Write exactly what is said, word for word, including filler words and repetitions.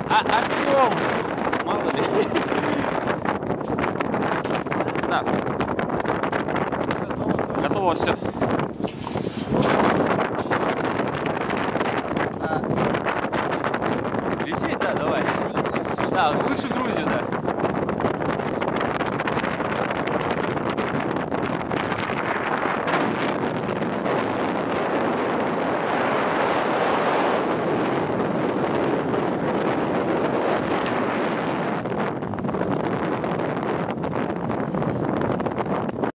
А, Артем! Мало ли. Так. Готово все. Лететь, да, давай. Да, лучше Грузию, да.